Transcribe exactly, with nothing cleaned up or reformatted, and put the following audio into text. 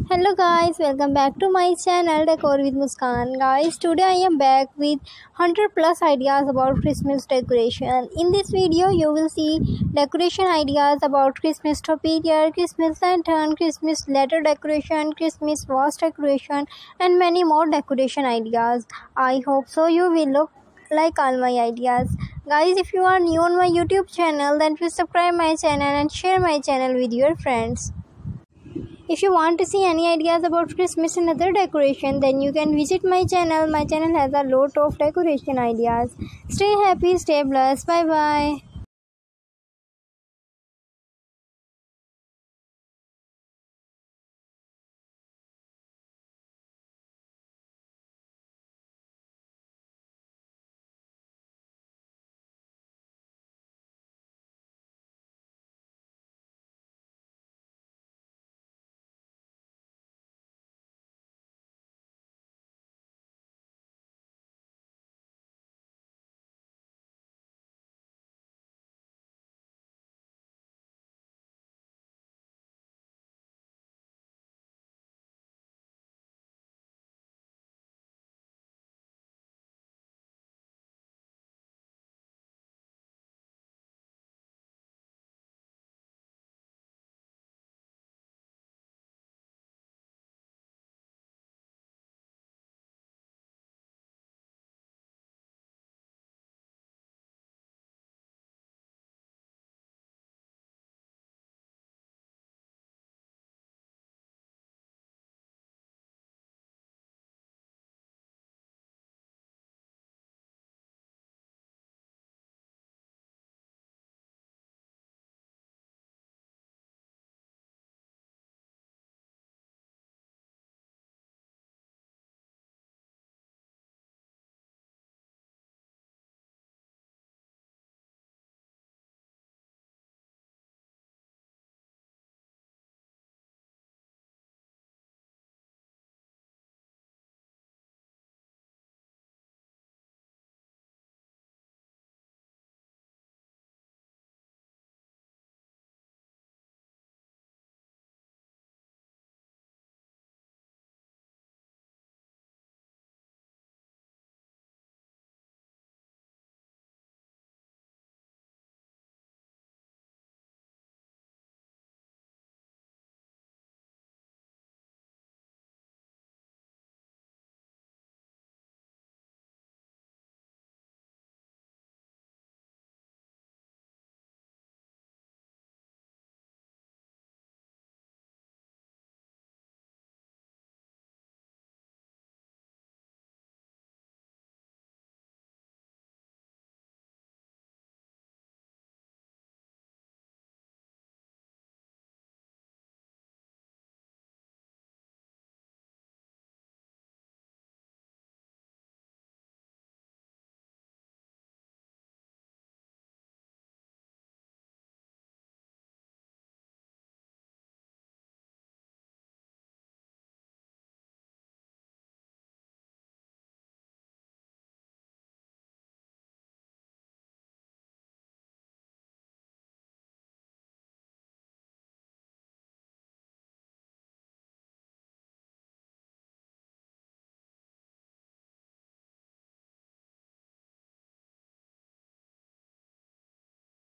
Hello guys, welcome back to my channel Decor with Muskan. Guys, today I am back with one hundred plus ideas about Christmas decoration. In this video you will see decoration ideas about Christmas topiary, Christmas lantern, Christmas letter decoration, Christmas vase decoration and many more decoration ideas. I hope so you will look like all my ideas. Guys, if you are new on my YouTube channel, then please subscribe my channel and share my channel with your friends. If you want to see any ideas about Christmas and other decoration, then you can visit my channel. My channel has a lot of decoration ideas. Stay happy, stay blessed. Bye bye.